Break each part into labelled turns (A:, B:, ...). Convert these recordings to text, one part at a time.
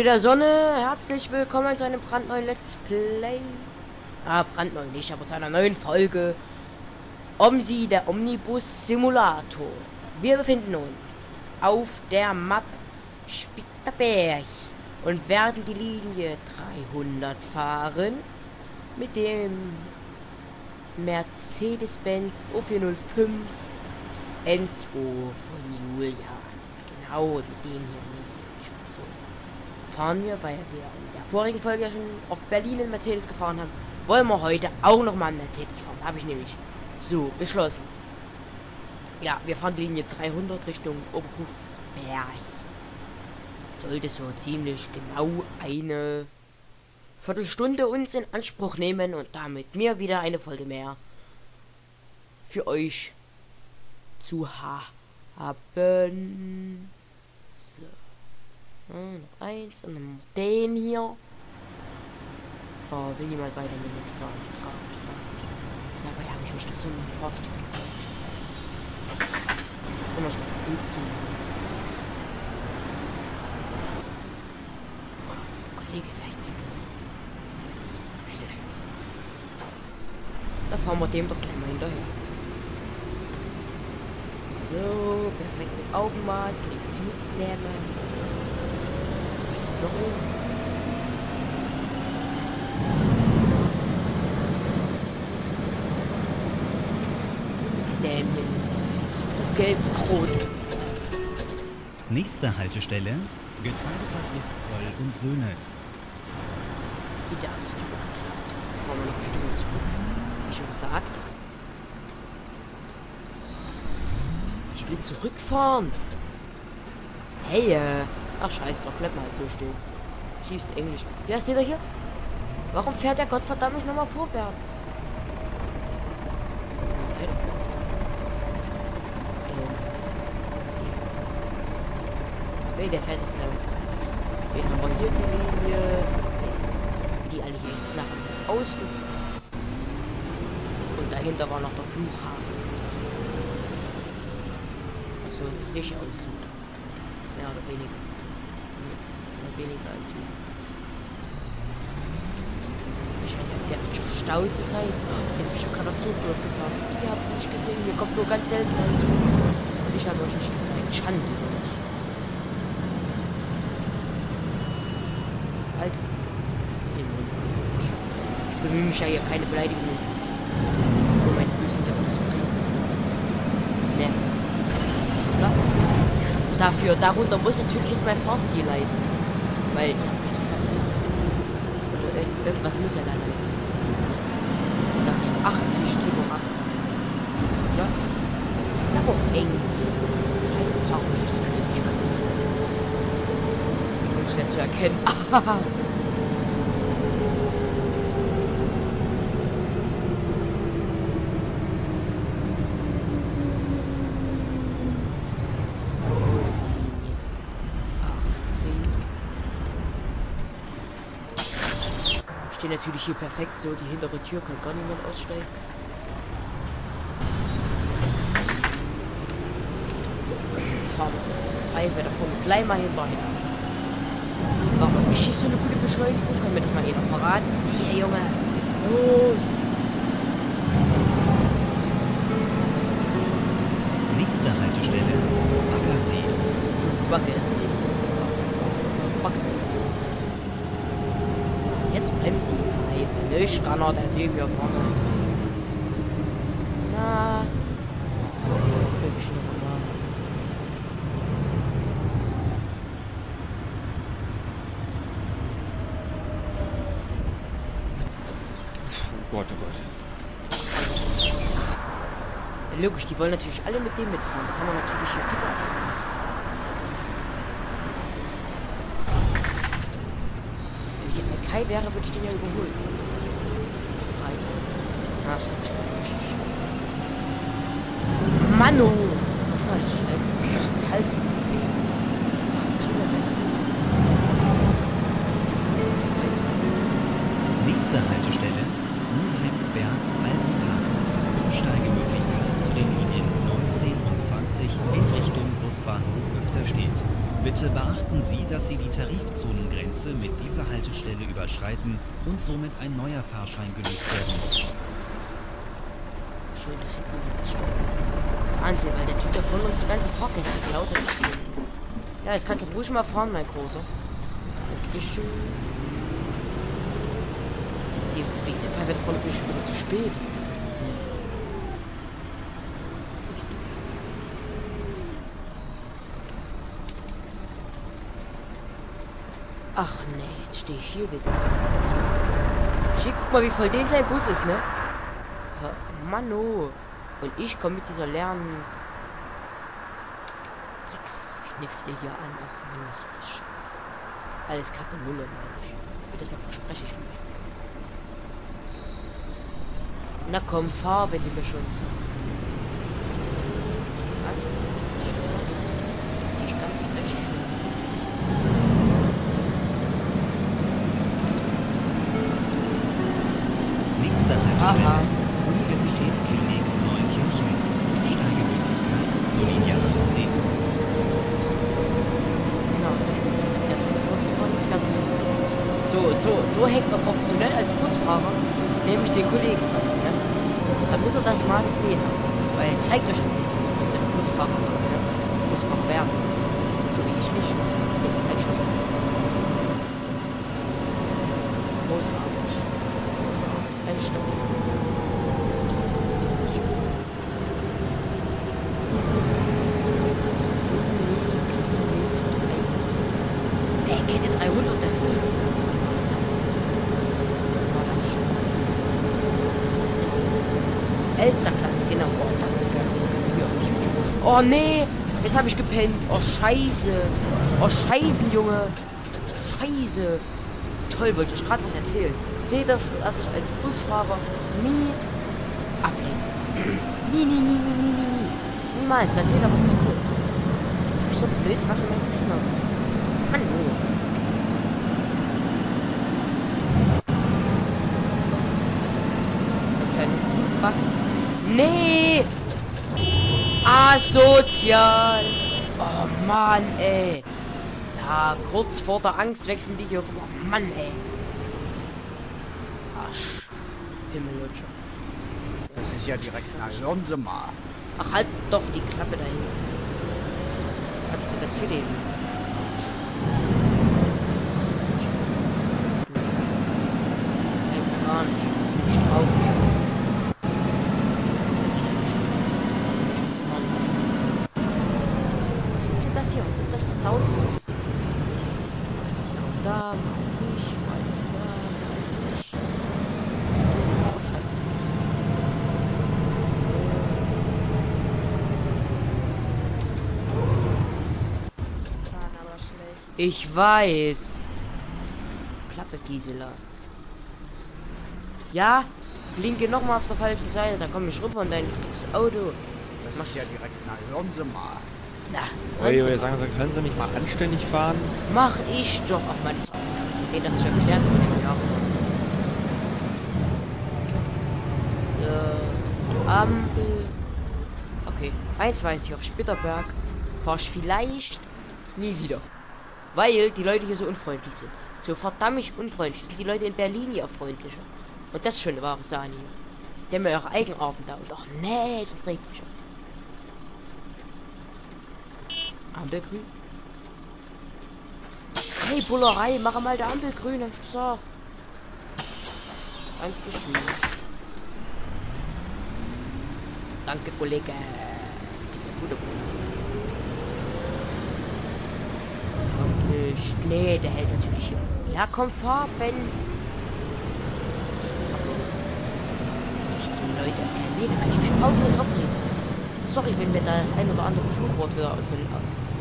A: der Sonne, herzlich willkommen zu einem brandneuen Let's Play. Brandneu nicht, aber zu einer neuen Folge OMSI, der Omnibus Simulator. Wir befinden uns auf der Map Spitterberg und werden die Linie 300 fahren mit dem Mercedes-Benz O405 N2 von Julian. Genau, mit dem hier. Fahren wir, weil wir in der vorigen Folge ja schon auf Berlin in Mercedes gefahren haben, wollen wir heute auch noch mal einen Mercedes fahren. Habe ich nämlich so beschlossen. Ja, wir fahren die Linie 300 Richtung Oberbuchsberg. Sollte so ziemlich genau eine Viertelstunde uns in Anspruch nehmen und damit mir wieder eine Folge mehr für euch zu haben. Noch eins und dann den hier. Oh, will jemand weiter mitfahren? Tragisch. Dabei habe ich mich doch so nicht vorstellen lassen. Immer schon gut zu. Kollege fährt weg. Schlecht. Da fahren wir dem doch gleich mal hinterher. So, perfekt mit Augenmaß, nichts mitnehmen. Noch oben. Ein bisschen dämlich. Gelb-rot.
B: Nächste Haltestelle: Getreidefabrik Kroll und Söhne.
A: Wieder hat das drüber geklappt. Kommen wir noch eine Stunde zurück. Wie schon gesagt. Ich will zurückfahren. Hey, ach scheiß drauf, bleib mal halt so stehen. Schiefst Englisch. Ja, seht ihr hier? Warum fährt der Gottverdammt nicht nochmal vorwärts? Nee, der fährt jetzt gleich. Wen haben wir hier die Linie? Wie die alle hier jetzt nach ausrücken. Und dahinter war noch der Flughafen. So sicher aussieht. Mehr oder weniger. Weniger als mir. Wahrscheinlich hat der schon Stau zu sein. Jetzt bin ich gerade am Zug durchgefahren. Ihr habt nicht gesehen, hier kommt nur ganz selten ein Zug. Und ich habe euch nicht gezeigt. Schande über mich. Halt. Den Mund nicht. Ich bemühe mich ja hier keine Beleidigungen. Um meine bösen Lippen zu kriegen. Ne, das. Ja. Dafür, darunter muss natürlich jetzt mein Fahrstil leiden. Weil, ja, nicht so fertig. Oder irgendwas muss ja da leiden. Da hab ich 80 drüber ab. Ja? Das ist aber eng hier. Scheiße, fahrisches König, ich kann nichts. Und schwer zu erkennen. Steht natürlich hier perfekt, so die hintere Tür kann gar niemand aussteigen. So, fahren wir Pfeife da vorne gleich mal hinterher. Warum ist hier so eine gute Beschleunigung? Kann mir das mal jeder verraten? Zieh, Junge! Los!
B: Nächste Haltestelle: Baggersee.
A: Baggersee. Jetzt bremst die Pfeife. Nicht kann er der Typ hier vorne. Na. Hübsch nochmal.
C: Oh Gott, oh Gott.
A: Ja, logisch, die wollen natürlich alle mit dem mitfahren. Das haben wir natürlich hier super abgemacht. Kai wäre, würde ich den ja überholen. Das ist frei. Ah, scheiße. Mano! Was soll das Scheiße? Hals.
B: Nächste Haltestelle: Mülheimsberg-Alpenpass. Umsteigemöglichkeit zu den Linien 19 und 20 in Richtung Busbahnhof Öfterstedt. Bitte beachten Sie, dass Sie die Tarifzonengrenze mit dieser Haltestelle überschreiten und somit ein neuer Fahrschein gelöst werden muss.
A: Schön, dass hinten was steht. Wahnsinn, weil der Typ da vorne uns die ganzen Fahrgäste klaut hat. Ja, jetzt kannst du ruhig mal fahren, mein Großer. Dankeschön. Wegen dem Fall wird vorne bin ich schon wieder zu spät. Ach nee, jetzt stehe ich hier wieder. Schick, guck mal, wie voll den sein Bus ist, ne? Manno. Und ich komme mit dieser leeren Drecksknifte hier an. Ach Mann, was ist das Scheiße. Alles Kacke Nulle, meine ich. Das mal verspreche ich mich. Na komm, fahr, wenn du mir schon so. Ist das? Jetzt mal. Das ist ganz frisch.
B: Nächste Haltestelle. Universitätsklinik Neukirchen. Steigemöglichkeit zur Linie 18.
A: Genau, die ist derzeit vorzufahren. Das Ganze so hängt man professionell als Busfahrer, nämlich den Kollegen an, ne? Damit er das mal gesehen hat. Weil zeigt euch das nicht, wenn ihr Busfahrer macht, ne? Busfahrer werden. So wie ich nicht. Deswegen zeige ich euch das. Großartig. Eine Stunde. Kennt ihr 300, der Film? Was ist das? Elsterglanz, genau. Oh, das ist geil. Hier auf YouTube. Oh, nee. Jetzt habe ich gepennt. Oh, scheiße. Oh, scheiße, Junge. Scheiße. Toll, wollte ich gerade was erzählen. Seht das, dass ich als Busfahrer nie ablehne. Nie. Niemals. Erzähl da was passiert. Jetzt habe ich so blöd was in meinen Finger. Mann, oh. Nee! Asozial! Oh Mann, ey! Ja, kurz vor der Angst wechseln die hier rüber. Mann, ey! Arsch. Himmellutscher.
D: Das ist ja direkt, na hören Sie mal.
A: Ach, halt doch die Klappe dahin. Was hattest du das hier denn? Gefällt mir gar nicht. Das finde ich traurig. Was sind das für Soundbox? Mal ist die Sound da, mal nicht, mal ist da, mal nicht. Auf damit. Ich weiß. Klappe, Gisela. Ja, blinke nochmal auf der falschen Seite, da komme ich rüber und dein Auto.
D: Das ist ja direkt, na hören Sie mal.
A: Na,
C: Oi, sagen Sie, können Sie nicht mal anständig fahren?
A: mach ich doch. Ach man, das kann ich denen das zu erklären von dem Jahr. So, Ampel. Okay, eins weiß ich, auf Spitterberg fahr ich vielleicht nie wieder. Weil die Leute hier so unfreundlich sind. So verdammt unfreundlich. Sind die Leute in Berlin ja freundlicher. Und das ist schon eine wahre Sahne hier. Die haben ja ihre Eigenarten da. Und ach nee, das regt mich auf. Ampelgrün. Hey, Bullerei, mach mal der Ampelgrün, hab ich gesagt. Dankeschön. Danke, Kollege. Bist ein guter Bruder. Kommt nicht. Nee, der hält natürlich hier. Ja, komm, fahr, Benz. Nichts für Leute. Nee, da kann ich mich pausenlos aufregen. Sorry, wenn mir da das ein oder andere Fluchwort wieder aus den...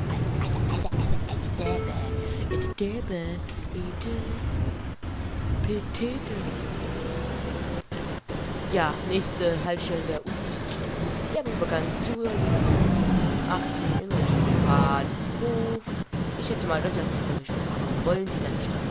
A: Ja, nächste Haltestelle wäre Sie haben Übergang zur Linie 18 in Richtung Bahnhof. Ich schätze mal, dass Sie auf diese Richtung kommen. Wollen Sie dann starten?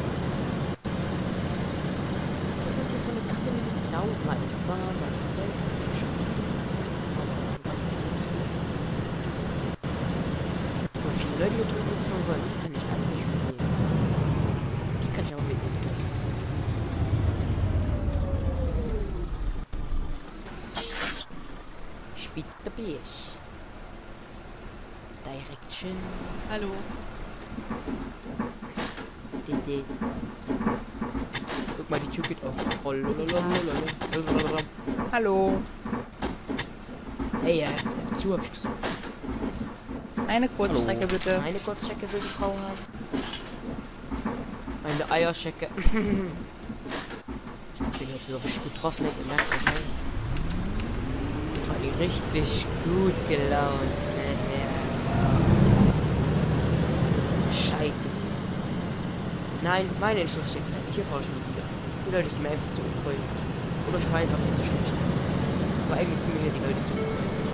A: Was ist das hier für eine Kacke mit dem Sound? Mal ist Bahn, mal ist Welt, das ist schon wieder. Was ist das? Leute hier drüben mitfahren wollen, die kann ich alle nicht mitnehmen. Die kann ich aber mitnehmen. Spitterbeersch. Direction.
E: Hallo.
A: Guck mal, die Tür geht auf.
E: Hallo.
A: So. Hey, zu, hab ich gesagt. So.
E: Eine Kurzstrecke bitte.
A: Eine Kurzstrecke will die Frau haben. Eine Eierschecke. Ich bin jetzt wieder richtig gut drauf, ne? Ihr merkt wahrscheinlich. Ich war die richtig gut gelaunt. So eine Scheiße. Nein, mein Entschluss steht fest. Hier fahre ich nie wieder. Die Leute sind mir einfach zu unfreundlich. Oder ich fahre einfach nicht so schlecht. Aber eigentlich sind mir hier die Leute zu unfreundlich.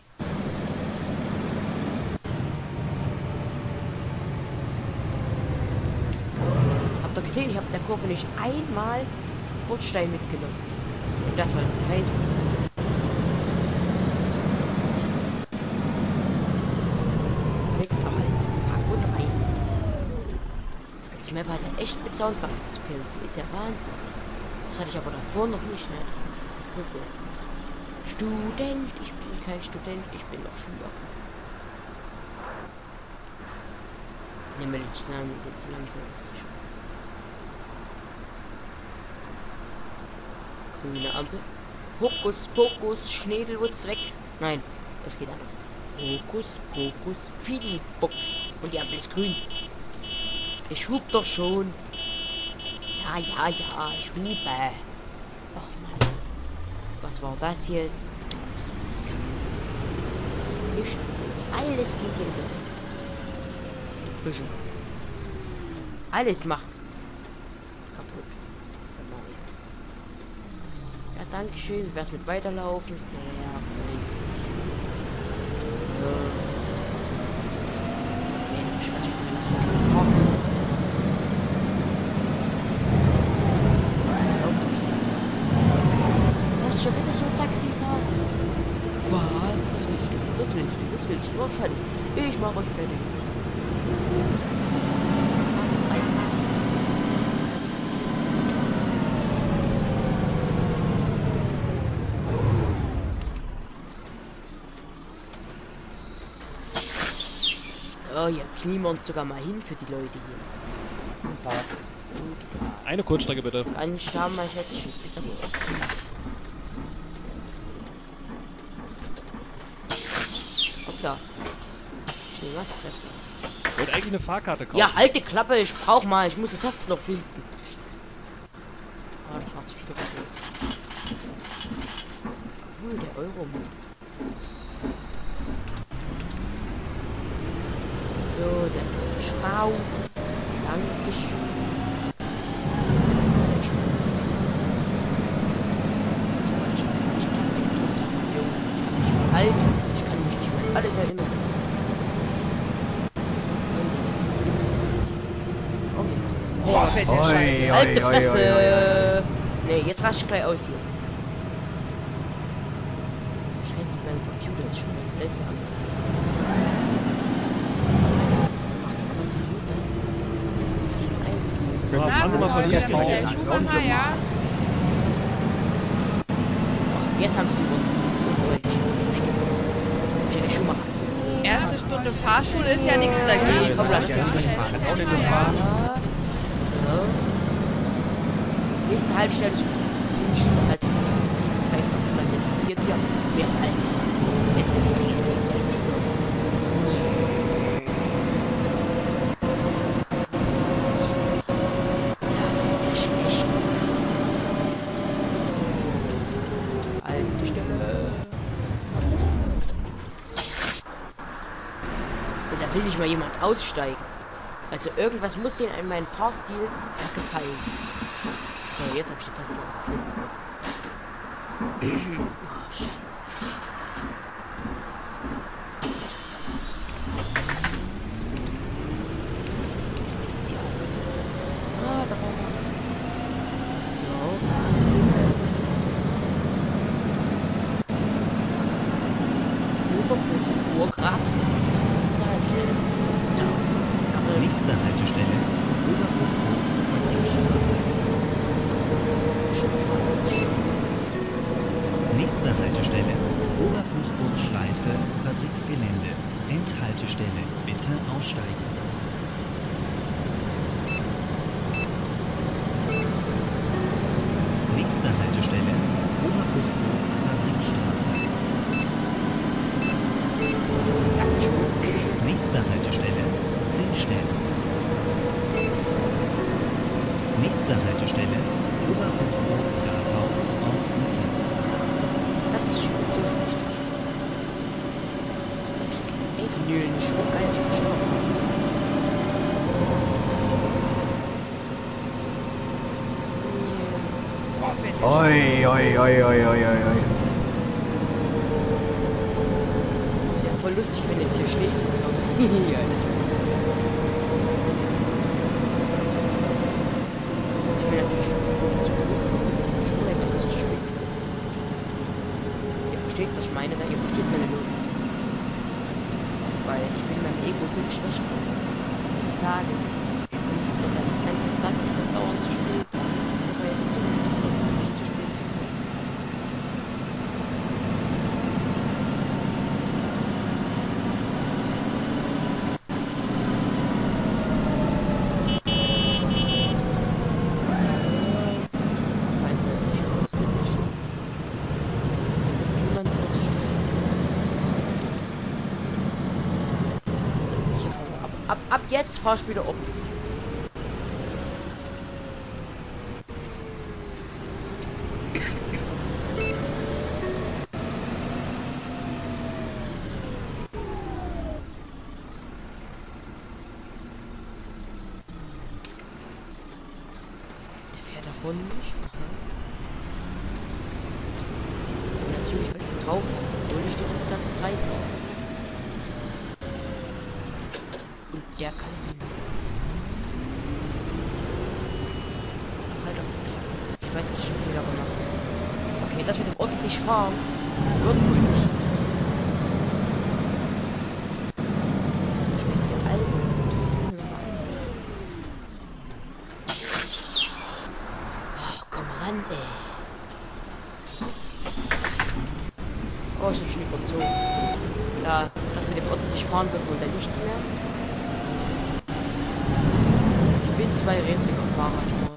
A: Habt ihr gesehen, ich habe in der Kurve nicht einmal Bordstein mitgenommen. Und das soll nicht heißen. Nächster Halt ist der Park und rein. Als Map hat er echt mit Soundbugs zu kämpfen. Ist ja Wahnsinn. Das hatte ich aber davor noch nicht, ne? Das ist so verrückt. Student, ich bin kein Student, ich bin noch Schüler. Nehmen wir jetzt langsam. Grüne Ampel. Hokus Pokus, Schneedelwutz weg. Nein, das geht anders. Hokus Pokus, Fidelbox. Und die Ampel ist grün. Ich hub doch schon. Ja, ich hube. Ach Mann. Was war das jetzt? Das kann nicht. Alles geht hier in das. Die Brüche. Alles macht kaputt. Ja, danke schön. Wie wär's mit weiterlaufen? Sehr freundlich. So. Nee, ich weiß nicht. Vorkunst. Was schon wieder so Taxifahrer? Was? Was willst du? Was willst du? Was fertig? Ich mach euch fertig. So, hier knien wir uns sogar mal hin für die Leute hier.
C: Eine Kurzstrecke bitte.
A: Ganz starr mal Schätzchen. Ist aber was. Hoppla. Nee, was?
C: Ich wollte eigentlich eine Fahrkarte kaufen.
A: Ja, halt die Klappe, ich brauch mal. Ich muss die Tasten noch finden. Ah, das hat sich wieder gut. Cool, der Euro-Mut. So, da ist ein Schrauz. Dankeschön. So, ich hab die falsche Taste gedrückt. Jo, ich hab mich mal alt. Ich kann mich nicht mehr an alles erinnern. Oh, hier ist drin.
E: Boah, fette Scheiße.
A: Halt die Fresse! Nee, jetzt rasch gleich aus hier. Ich renne mit meinem Computer, ist schon mal seltsam. Macht er quasi nur das.
C: Fahren Sie mal von hier
E: der
C: drauf.
E: Schuhmacher, ja?
A: So, jetzt haben sie unfreundlich. Säcke. Michael Schumacher.
E: Erste Stunde Fahrschule ist ja nichts dagegen.
A: Komm, lass
D: Ja,
A: uns
D: nicht
A: mal.
D: mal.
A: So. Nächste Haltestelle ist dieses Hinschiff, falls es vielleicht noch jemand interessiert hier. Wer ist alt? Jetzt geht's hier los. Ja, fällt der schlecht aus. Haltestelle. Und da will nicht mal jemand aussteigen. Also irgendwas muss denen an meinem Fahrstil gefallen. So, jetzt habe ich die Taste gefunden. Oh, scheiße. Was ist hier? Ah, da brauchen wir. So, Gas geben. Oberbuchsburgrad. Was ist da? Was ist da? Da.
B: Nächste Haltestelle Oberbuchburg Fabrikstraße.
A: Schon falsch.
B: Nächste Haltestelle Oberbuchburg Schleife Fabriksgelände. Endhaltestelle. Bitte aussteigen. Nächste Haltestelle Oberbuchburg Fabrikstraße. Nächste Haltestelle Zinnstedt. Nächste Haltestelle Oberbuchburg Rathaus Ortsmitte.
A: Das ist schon so ist richtig. Ey, die Nühlen ist schon geil, ich kann schon aufhören.
D: Oi, oi, oi, oi, oi, oi, oi.
A: Das wäre voll lustig, wenn jetzt hier schlägt. Ja, das wäre lustig. Ich will natürlich versuchen, zu früh kommen. Schon der ganze Spiel. Ihr versteht, was ich meine, ne? Ihr versteht meine Logik. Weil ich bin meinem Ego so geschwächt. Ich sage, ich bin die ganze Zeit, ich bin dauernd zu spät. Aber jetzt versuche ich das doch nicht zu spät zu kommen. Ab jetzt fahr ich wieder um. Der fährt davon nicht. Aha. Und natürlich, weil ich es drauf habe. Und ich steht uns ganz dreist auf. Und der kann. Ach, halt auf die Klappe. Ich weiß, dass ich schon Fehler gemacht habe. Okay, das mit dem ordentlich fahren wird wohl nichts. Jetzt muss ich mit der alten Düsen machen. Oh, komm ran, ey. Oh, ich hab schon überzogen. Ja, das mit dem ordentlich fahren wird wohl dann nichts mehr. Ich bin zweirädriger Fahrradfahrer.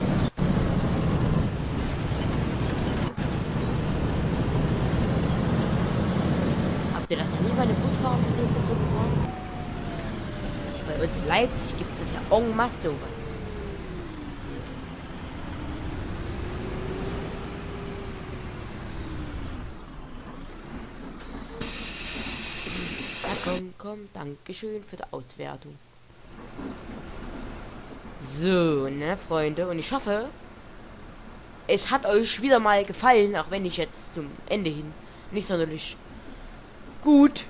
A: Habt ihr das noch nie bei einem Busfahrer gesehen, der so gefahren ist? Also bei uns in Leipzig gibt es das ja en masse sowas. So. Ja, komm, Dankeschön für die Auswertung. So, ne, Freunde, und ich hoffe, es hat euch wieder mal gefallen, auch wenn ich jetzt zum Ende hin nicht sonderlich gut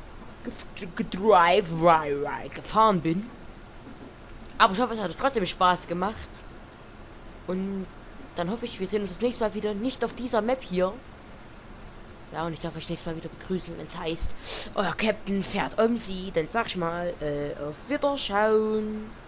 A: gefahren bin. Aber ich hoffe, es hat euch trotzdem Spaß gemacht. Und dann hoffe ich, wir sehen uns das nächste Mal wieder, nicht auf dieser Map hier. Ja, und ich darf euch nächstes Mal wieder begrüßen, wenn es heißt, euer Captain fährt um sie. Dann sag ich mal, auf Wiederschauen.